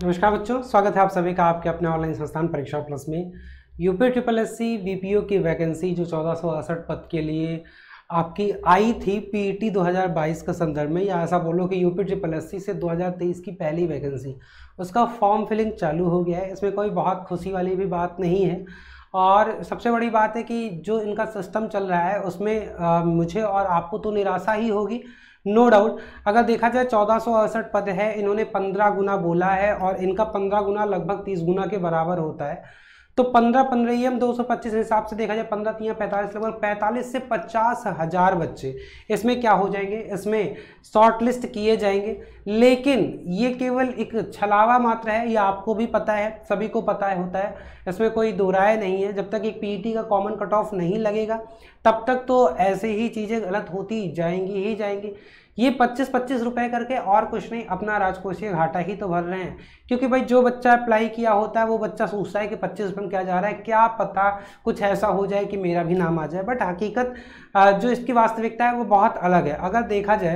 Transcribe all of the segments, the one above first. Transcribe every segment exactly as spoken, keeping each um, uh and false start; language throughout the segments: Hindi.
नमस्कार बच्चों, स्वागत है आप सभी का आपके अपने ऑनलाइन संस्थान परीक्षा प्लस में। UP triple S C BPO की वैकेंसी जो चौदह सौ अड़सठ पद के लिए आपकी आई थी पीईटी दो हज़ार बाईस के संदर्भ में, या ऐसा बोलो कि यूपी ट्रिपल एस सी से दो हज़ार तेईस की पहली वैकेंसी, उसका फॉर्म फिलिंग चालू हो गया है। इसमें कोई बहुत खुशी वाली भी बात नहीं है, और सबसे बड़ी बात है कि जो इनका सिस्टम चल रहा है उसमें आ, मुझे और आपको तो निराशा ही होगी, नो डाउट। अगर देखा जाए चौदह सौ अड़सठ पद है, इन्होंने पंद्रह गुना बोला है और इनका पंद्रह गुना लगभग तीस गुना के बराबर होता है। तो पंद्रह पंद्रह ही हम दो सौ पच्चीस हिसाब से देखा जाए, पंद्रह तीन पैंतालीस, लगभग पैंतालीस से पचास हजार बच्चे इसमें क्या हो जाएंगे, इसमें शॉर्ट लिस्ट किए जाएंगे। लेकिन ये केवल एक छलावा मात्र है, ये आपको भी पता है, सभी को पता है होता है, इसमें कोई दो राय नहीं है। जब तक एक पीईटी का कॉमन कट ऑफ नहीं लगेगा तब तक तो ऐसे ही चीज़ें गलत होती जाएंगी ही जाएंगी। ये पच्चीस पच्चीस रुपए करके और कुछ नहीं, अपना राजकोषीय घाटा ही तो भर रहे हैं। क्योंकि भाई जो बच्चा अप्लाई किया होता है वो बच्चा सोचता है कि पच्चीस रुपये में क्या जा रहा है, क्या पता कुछ ऐसा हो जाए कि मेरा भी नाम आ जाए। बट हकीकत जो इसकी वास्तविकता है वो बहुत अलग है। अगर देखा जाए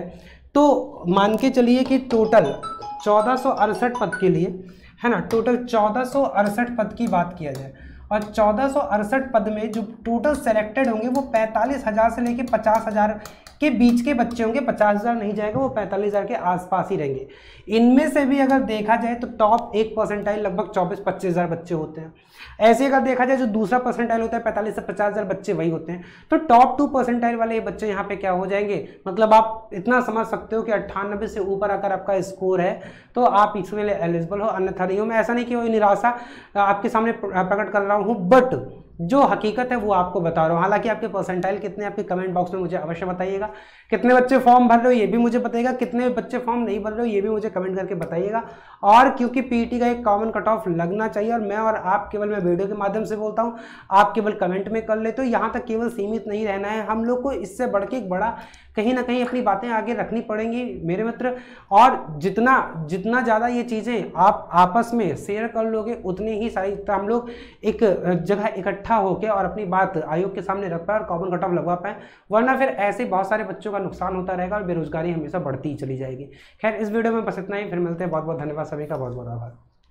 तो मान के चलिए कि टोटल चौदह सौ अड़सठ पद के लिए, है ना, टोटल चौदह सौ अड़सठ पद की बात किया जाए, और चौदह सौ अड़सठ पद में जो टोटल सेलेक्टेड होंगे वो पैंतालीस हज़ार से लेके पचास हज़ार के बीच के बच्चे होंगे। पचास हज़ार नहीं जाएगा, वो पैंतालीस हज़ार के आसपास ही रहेंगे। इनमें से भी अगर देखा जाए तो टॉप एक परसेंटाइल लगभग चौबीस पच्चीस हज़ार बच्चे होते हैं। ऐसे अगर देखा जाए जो दूसरा परसेंटाइल होता है पैंतालीस से पचास हज़ार बच्चे वही होते हैं। तो टॉप टू परसेंटाइल वाले ये बच्चे यहाँ पे क्या हो जाएंगे, मतलब आप इतना समझ सकते हो कि अट्ठानबे से ऊपर अगर आपका स्कोर है तो आप इसके लिए एलिजिबल हो, अन्यथा नहीं हो। मैं ऐसा नहीं कि वो निराशा आपके सामने प्रकट कर रहा हूँ, बट जो हकीकत है वो आपको बता रहा हूँ। हालांकि आपके परसेंटाइल कितने, आपके कमेंट बॉक्स में मुझे अवश्य बताइएगा। कितने बच्चे फॉर्म भर रहे हो ये भी मुझे बताइएगा, कितने बच्चे फॉर्म नहीं भर रहे हो ये भी मुझे कमेंट करके बताइएगा। और क्योंकि पीईटी का एक कॉमन कट ऑफ लगना चाहिए, और मैं और आप केवल, मैं वीडियो के माध्यम से बोलता हूँ, आप केवल कमेंट में कर ले, तो यहाँ तक केवल सीमित नहीं रहना है। हम लोग को इससे बढ़ के एक बड़ा कहीं ना कहीं अपनी बातें आगे रखनी पड़ेंगी मेरे मित्र। और जितना जितना ज़्यादा ये चीज़ें आप आपस में शेयर कर लोगे उतनी ही सारी हम लोग एक जगह इकट्ठा होकर और अपनी बात आयोग के सामने रख पाए और कॉमन कट ऑफ लगवा पाए। वरना फिर ऐसे बहुत सारे बच्चों का नुकसान होता रहेगा और बेरोजगारी हमेशा बढ़ती ही चली जाएगी। खैर, इस वीडियो में बस इतना ही, फिर मिलते हैं। बहुत बहुत धन्यवाद सभी का, बहुत बहुत आभार।